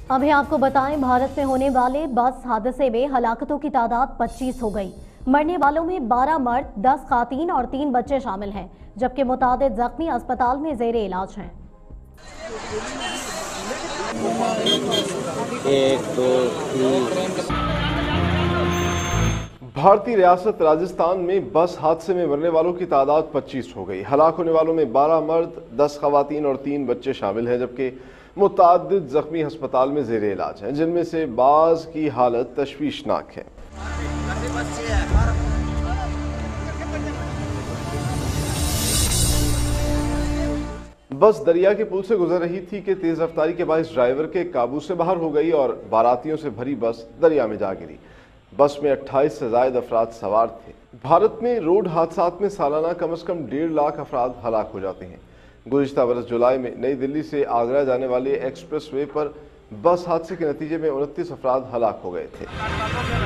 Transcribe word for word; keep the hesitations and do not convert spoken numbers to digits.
अभी आपको बताएं, भारत में होने वाले बस हादसे में हलाकतों की तादाद पच्चीस हो गई। मरने वालों में बारह मर्द, दस खातीन और तीन बच्चे शामिल हैं, जबकि मुतादिद जख्मी अस्पताल में जेरे इलाज हैं। एक दो तीन। भारतीय रियासत राजस्थान में बस हादसे में मरने वालों की तादाद पच्चीस हो गई। हलाक होने वालों में बारह मर्द, दस खवातीन और तीन बच्चे शामिल हैं, जबकि मुतादिद जख्मी अस्पताल में जेरे इलाज हैं, जिनमें से बाज की हालत तशवीशनाक है। बस दरिया के पुल से गुजर रही थी कि तेज रफ्तारी के बाइस ड्राइवर के काबू से बाहर हो गई और बारातियों से भरी बस दरिया में जा गिरी। बस में अट्ठाईस से ज्यादा अफराद सवार थे। भारत में रोड हादसात में सालाना कम अज कम डेढ़ लाख अफराद हलाक हो जाते हैं। गुज़िश्ता बरस जुलाई में नई दिल्ली से आगरा जाने वाले एक्सप्रेस वे पर बस हादसे के नतीजे में उनतीस अफराद हलाक हो गए थे।